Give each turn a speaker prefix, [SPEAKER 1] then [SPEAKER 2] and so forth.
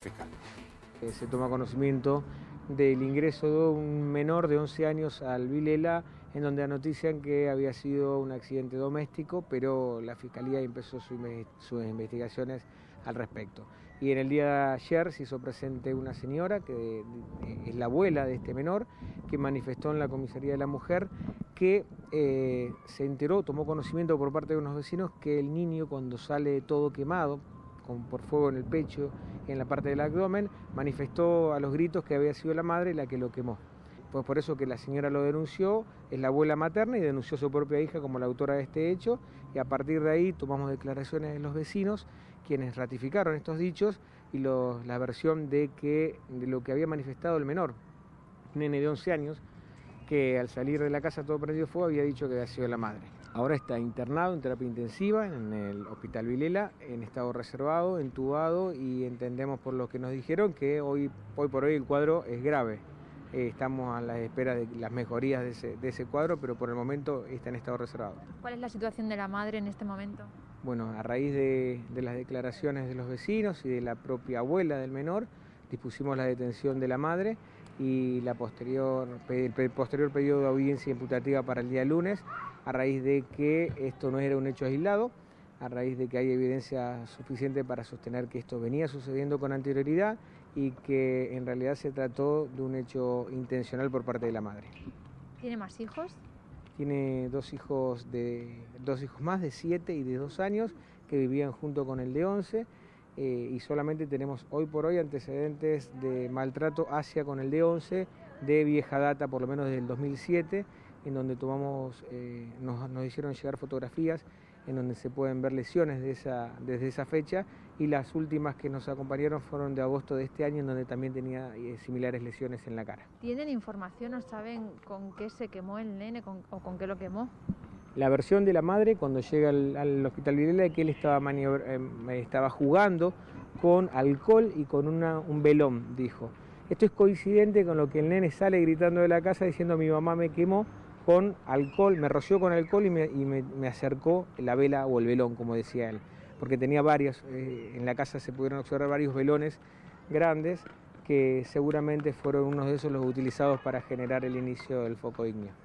[SPEAKER 1] fiscal.
[SPEAKER 2] Se toma conocimiento del ingreso de un menor de 11 años al Vilela, en donde anotician que había sido un accidente doméstico, pero la Fiscalía empezó sus investigaciones al respecto. Y en el día de ayer se hizo presente una señora, que es la abuela de este menor, que manifestó en la Comisaría de la Mujer que se enteró, tomó conocimiento por parte de unos vecinos que el niño, cuando sale todo quemado, por fuego en el pecho, en la parte del abdomen, manifestó a los gritos que había sido la madre la que lo quemó. Pues por eso que la señora lo denunció, es la abuela materna y denunció a su propia hija como la autora de este hecho, y a partir de ahí tomamos declaraciones de los vecinos, quienes ratificaron estos dichos y la versión de lo que había manifestado el menor, un nene de 11 años, que al salir de la casa todo prendido fuego había dicho que había sido la madre. Ahora está internado en terapia intensiva en el Hospital Vilela, en estado reservado, entubado, y entendemos por lo que nos dijeron que hoy por hoy el cuadro es grave. Estamos a la espera de las mejorías de ese cuadro, pero por el momento está en estado reservado.
[SPEAKER 3] ¿Cuál es la situación de la madre en este momento?
[SPEAKER 2] Bueno, a raíz de las declaraciones de los vecinos y de la propia abuela del menor, dispusimos la detención de la madre y el posterior pedido de audiencia imputativa para el día lunes, a raíz de que esto no era un hecho aislado, a raíz de que hay evidencia suficiente para sostener que esto venía sucediendo con anterioridad y que en realidad se trató de un hecho intencional por parte de la madre.
[SPEAKER 3] ¿Tiene más hijos?
[SPEAKER 2] Tiene dos hijos más, de 7 y de 2 años, que vivían junto con el de 11, y solamente tenemos hoy por hoy antecedentes de maltrato hacia con el de 11, de vieja data, por lo menos desde el 2007, en donde nos hicieron llegar fotografías en donde se pueden ver lesiones desde esa fecha, y las últimas que nos acompañaron fueron de agosto de este año, en donde también tenía similares lesiones en la cara.
[SPEAKER 3] ¿Tienen información o saben con qué se quemó el nene o con qué lo quemó?
[SPEAKER 2] La versión de la madre cuando llega al Hospital Vilela es que él estaba jugando con alcohol y con un velón, dijo. Esto es coincidente con lo que el nene sale gritando de la casa diciendo: mi mamá me quemó con alcohol, me roció con alcohol y me acercó la vela o el velón, como decía él, porque tenía varios, en la casa se pudieron observar varios velones grandes que seguramente fueron unos de esos los utilizados para generar el inicio del foco ígneo.